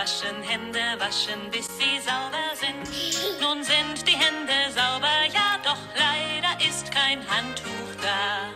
waschen, Hände waschen, bis sie sauber sind. Nun sind die Hände sauber, ja, doch leider ist kein Handtuch da.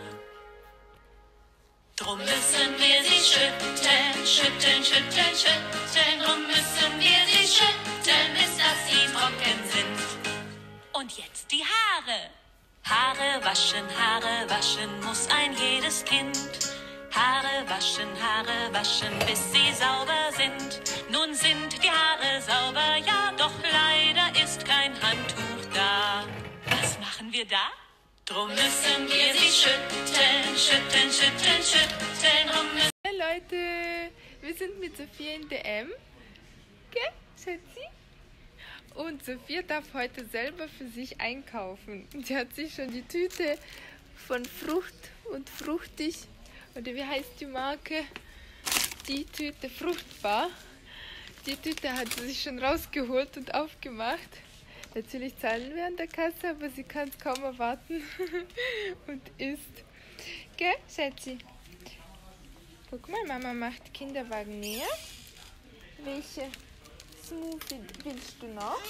Drum müssen wir sie schütteln, schütteln, schütteln, schütteln. Drum müssen wir sie schütteln, bis dass sie trocken sind. Und jetzt die Haare. Haare waschen muss ein jedes Kind. Haare waschen, bis sie sauber sind. Nun sind die Haare sauber, ja, doch leider ist kein Handtuch da. Was machen wir da? Drum müssen wir sie schütteln, schütteln, schütteln, schütteln. Drum müssen Hey Leute, wir sind mit Sophia in DM. Gell, Schatzi? Und Sophia darf heute selber für sich einkaufen. Sie hat sich schon die Tüte von Frucht und Fruchtig, oder wie heißt die Marke? Die Tüte Fruchtbar. Die Tüte hat sie sich schon rausgeholt und aufgemacht. Natürlich zahlen wir an der Kasse, aber sie kann es kaum erwarten und isst. Gell, Schatzi? Guck mal, Mama macht Kinderwagen näher. Welche Smoothie willst du noch?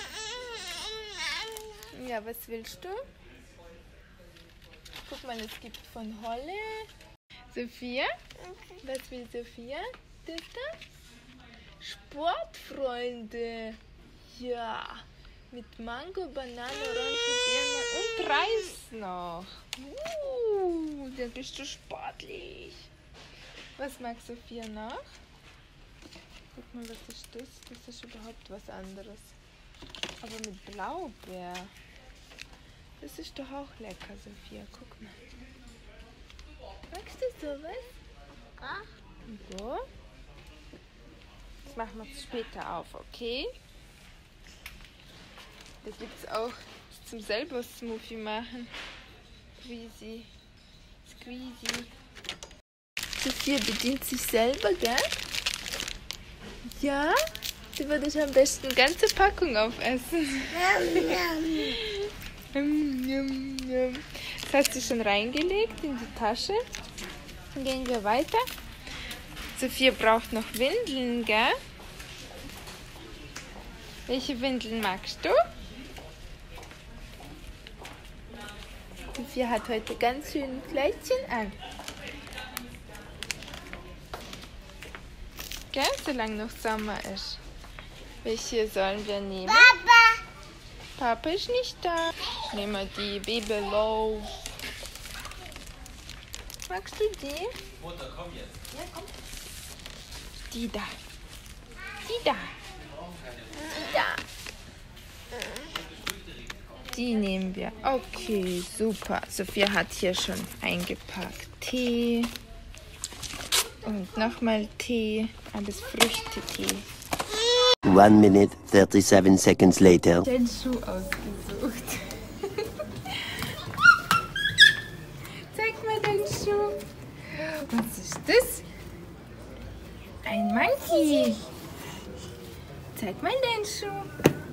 Ja, was willst du? Guck mal, es gibt von Holle. Sophia? Was will Sophia? Das da? Sportfreunde. Ja. Mit Mango, Banane, Orange, Birne und Reis noch. Dann bist du sportlich. Was mag Sophia noch? Guck mal, was ist das? Das ist überhaupt was anderes. Aber mit Blaubeer. Das ist doch auch lecker, Sophia. Guck mal. Magst du sowas? Ach. So. Das machen wir später auf, okay? Da gibt es auch zum selber Smoothie machen. Squeezy. Sophia bedient sich selber, gell? Ja? Sie würde ich am besten eine ganze Packung aufessen. Das hat sie schon reingelegt in die Tasche. Dann gehen wir weiter. Sophia braucht noch Windeln, gell? Welche Windeln magst du? Sophia hat heute ganz schön Kleidchen an. Gell? Solange noch Sommer ist. Welche sollen wir nehmen? Papa! Papa ist nicht da. Nehmen wir die Baby Loaf. Magst du die? Mutter, komm jetzt. Ja, komm. Die da. Die da. Die da. Die nehmen wir. Okay, super. Sophia hat hier schon eingepackt. Tee. Und nochmal Tee. Alles Früchtetee. 1 minute, 37 seconds later. Den Schuh ausgesucht. Zeig mal den Schuh. Was ist das? Ein Monkey. Zeig mal den Schuh.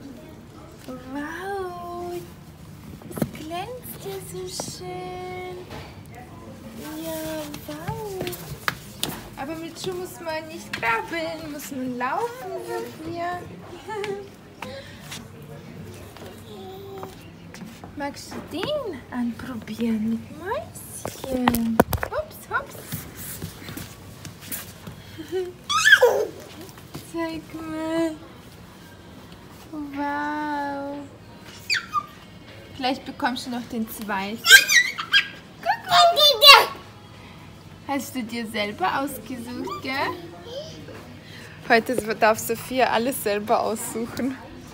Wow. Es glänzt ja so schön. Ja, wow. Aber mit Schuh muss man nicht krabbeln, muss man laufen, Sophia. Magst du den anprobieren mit Mäuschen? Hops, hops. Zeig mal. Wow. Vielleicht bekommst du noch den zweiten. Guck mal. Hast du dir selber ausgesucht, gell? Heute darf Sophia alles selber aussuchen.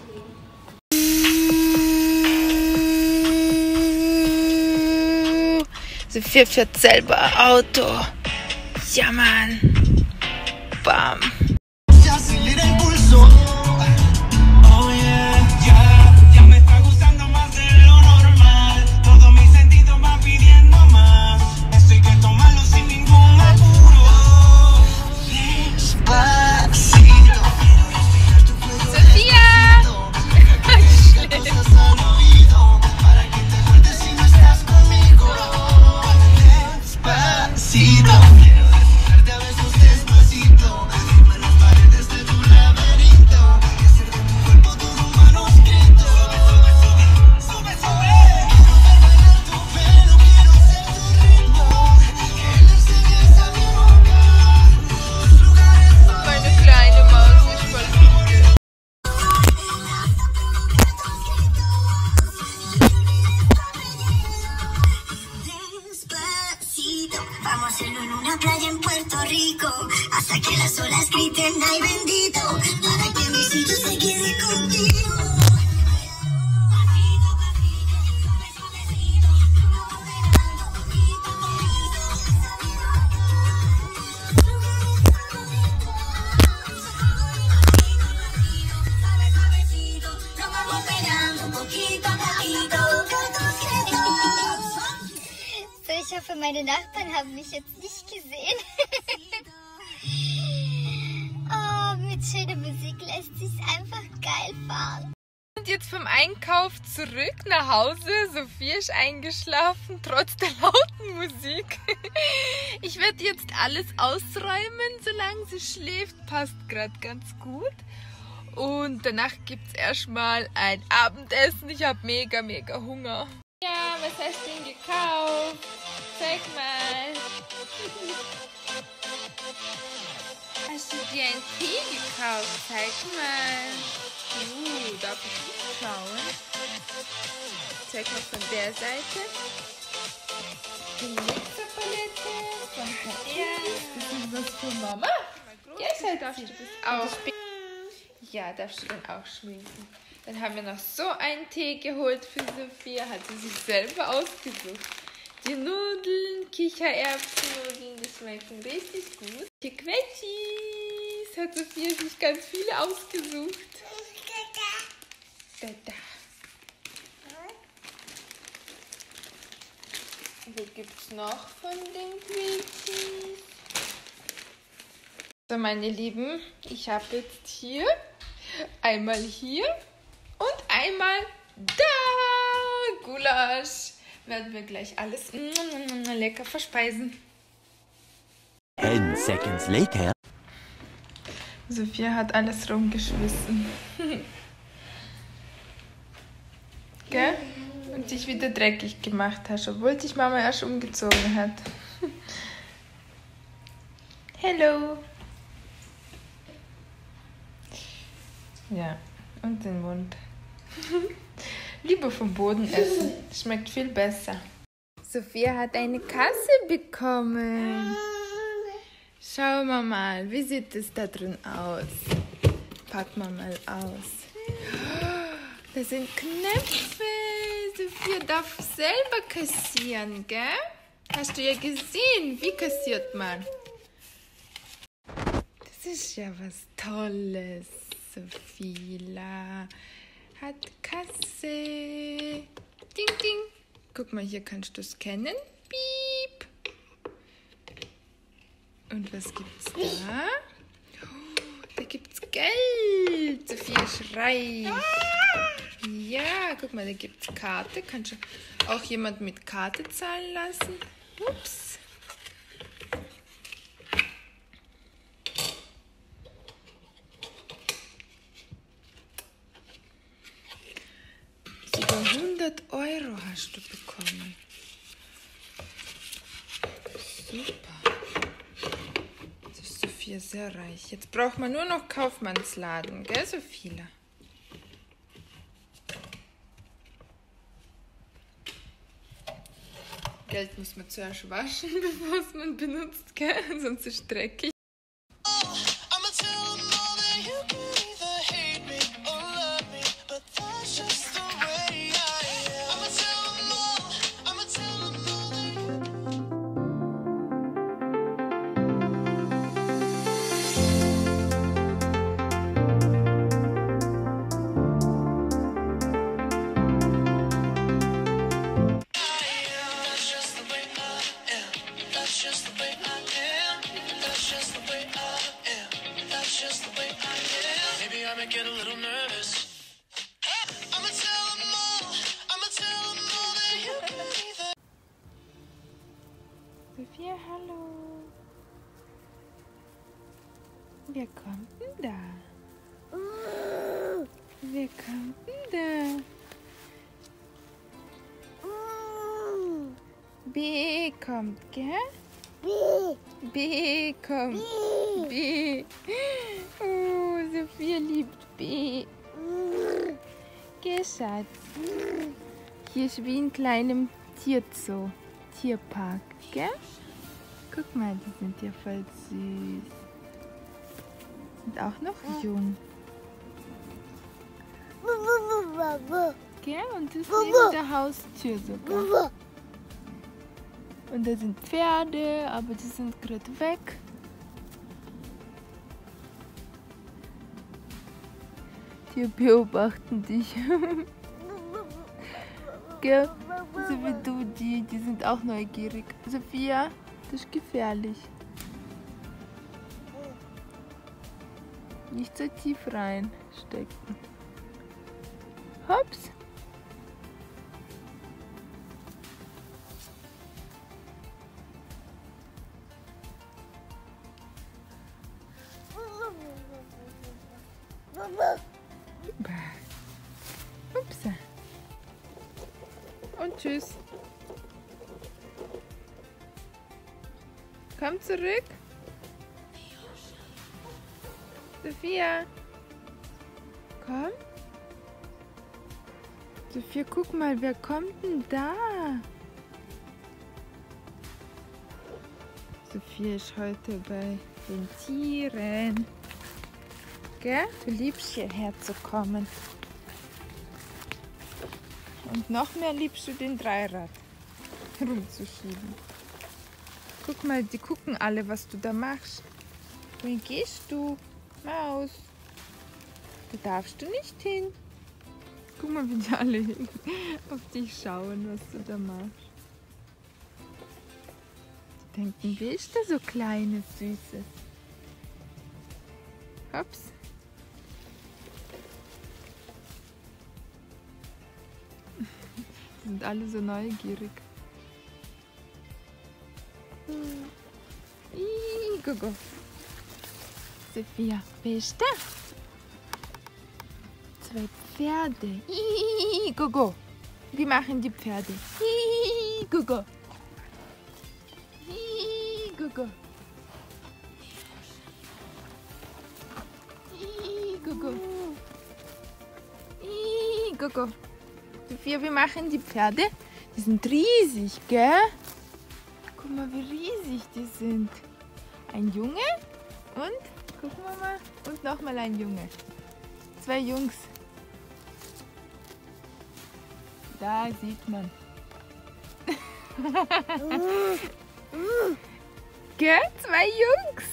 Sophia fährt selber Auto. Ja, Mann. Bam. Ay bendito, para que mi sitio se quede contigo. So, ich hoffe, meine Nachbarn haben mich jetzt nicht gesehen. Oh, mit schöner Musik lässt sich's einfach geil fahren. Und jetzt vom Einkauf zurück nach Hause. Sophia ist eingeschlafen, trotz der lauten Musik. Ich werde jetzt alles ausräumen, solange sie schläft. Passt gerade ganz gut. Und danach gibt es erstmal ein Abendessen. Ich habe mega Hunger. Ja, was hast du denn gekauft? Zeig mal. Hast du dir einen Tee gekauft? Zeig mal. Darf ich schauen? Zeig mal von der Seite. Die Glitzerpalette von Patrice. Das ist was für Mama. Ja, darfst du das auch. Ja, darfst du dann auch schminken. Dann haben wir noch so einen Tee geholt für Sophia. Hat sie sich selber ausgesucht. Die Nudeln, Kichererbsennudeln, die schmecken richtig gut. Die Quetschis hat Sophia sich ganz viele ausgesucht. Da. Wo gibt's noch von den Quetschis? So, meine Lieben, ich habe jetzt hier, einmal hier und einmal da Gulasch. Werden wir gleich alles lecker verspeisen. 10 seconds later. Sophia hat alles rumgeschmissen. Gell? Und sich wieder dreckig gemacht hast, obwohl dich Mama erst umgezogen hat. Hello. Ja, und den Mund. Lieber vom Boden essen. Schmeckt viel besser. Sophia hat eine Kasse bekommen. Schauen wir mal, wie sieht es da drin aus? Packen wir mal aus. Da sind Knöpfe. Sophia darf selber kassieren, gell? Hast du ja gesehen, wie kassiert man? Das ist ja was Tolles. Sophia hat Kasse. Ding, ding. Guck mal, hier kannst du scannen. Piep. Und was gibt's da? Oh, da gibt's Geld. Sophia ist reich. Ja, guck mal, da gibt's Karte. Kannst du auch jemand mit Karte zahlen lassen? Ups. Über 100 € hast du bekommen. Super. Das ist Sophia sehr reich. Jetzt braucht man nur noch Kaufmannsladen, gell, Sophia? Geld muss man zuerst waschen, bevor es man benutzt, gell? Sonst ist es dreckig. Get a little nervous. I'ma tell them all that you can be the. Sophia, hallo. Wer kommt denn da? Wer kommt denn da? B kommt, gell? B kommt. B. Oh, Sophia liebt B. Geh, Schatz. Hier ist wie in kleinem Tierzoo. Tierpark, gell? Guck mal, die sind ja voll süß. Sind auch noch jung. Gell? Und das ist neben der Haustür sogar. Und da sind Pferde, aber die sind gerade weg. Die beobachten dich. Gell? So wie du, die sind auch neugierig. Sophia, das ist gefährlich. Nicht so tief reinstecken. Hops. Ups. Und tschüss. Komm zurück. Sophia. Komm. Sophia, guck mal, wer kommt denn da? Sophia ist heute bei den Tieren. Gell? Du liebst hierher zu kommen. Und noch mehr liebst du den Dreirad rumzuschieben. Guck mal, die gucken alle, was du da machst. Wohin gehst du, Maus? Da darfst du nicht hin. Guck mal, wie die alle auf dich schauen, was du da machst. Die denken, wer ist da so kleines, Süßes? Hops. Die sind alle so neugierig. Gogo. Sophia, wer ist da? 2 Pferde. Gogo. Wie machen die Pferde? Gogo. Gogo. Gogo. Gogo. Sophia, wie machen die Pferde? Die sind riesig, gell? Guck mal, wie riesig die sind. Ein Junge und, gucken wir mal, und nochmal ein Junge. 2 Jungs. Da sieht man. Gell? 2 Jungs.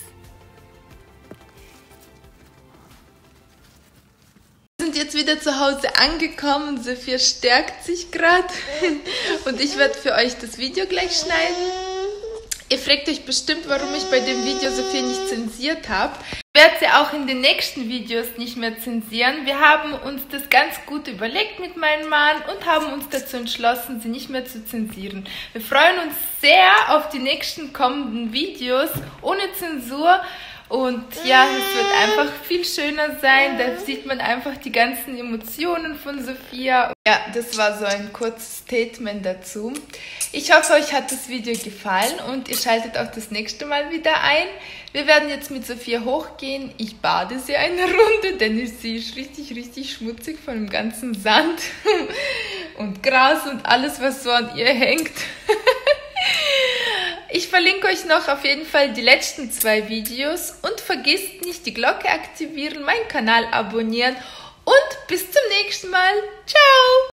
Wir sind jetzt wieder zu Hause angekommen. Sophia stärkt sich gerade. Und ich werde für euch das Video gleich schneiden. Ihr fragt euch bestimmt, warum ich bei dem Video Sophia nicht zensiert habe. Ich werde sie auch in den nächsten Videos nicht mehr zensieren. Wir haben uns das ganz gut überlegt mit meinem Mann und haben uns dazu entschlossen, sie nicht mehr zu zensieren. Wir freuen uns sehr auf die nächsten kommenden Videos ohne Zensur. Und ja, es wird einfach viel schöner sein. Da sieht man einfach die ganzen Emotionen von Sophia. Ja, das war so ein kurzes Statement dazu. Ich hoffe, euch hat das Video gefallen und ihr schaltet auch das nächste Mal wieder ein. Wir werden jetzt mit Sophia hochgehen. Ich bade sie eine Runde, denn sie ist richtig, richtig schmutzig von dem ganzen Sand und Gras und alles, was so an ihr hängt. Ich verlinke euch noch auf jeden Fall die letzten 2 Videos und vergesst nicht die Glocke aktivieren, meinen Kanal abonnieren und bis zum nächsten Mal. Ciao!